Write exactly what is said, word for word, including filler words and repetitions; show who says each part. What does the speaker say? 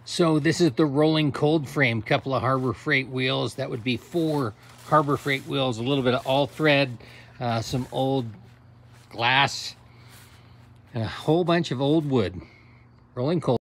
Speaker 1: So this is the rolling cold frame, couple of Harbor Freight wheels. That would be four Harbor Freight wheels, a little bit of all thread, uh, some old glass, and a whole bunch of old wood. Rolling cold.